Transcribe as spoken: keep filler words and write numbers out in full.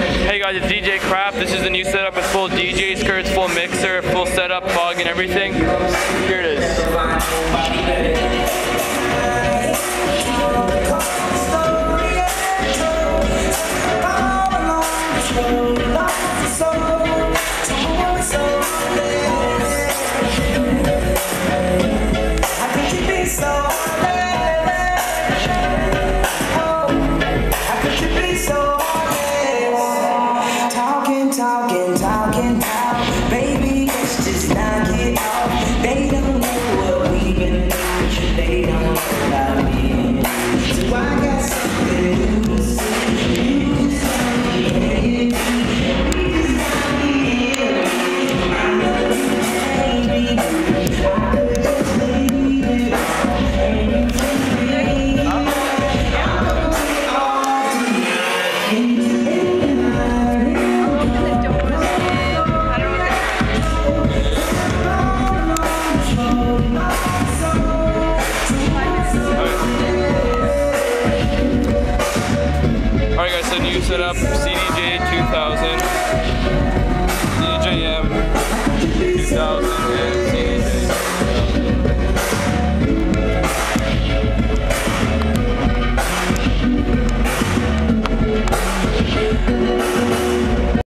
Hey guys, it's D J Kraft. This is the new setup with full D J skirts, full mixer, full setup, fog, and everything. Here it is. Talking, talking, talk, baby, let's just knock it off. They don't know what we've been through, they don't know about me. So I got something new to say, new to say, baby. I know you, baby, I could just leave it, and you can leave it. I'm gonna take all tonight, into the night. Alright guys, so new setup, C D J two thousand, C D J M two thousand, and C D J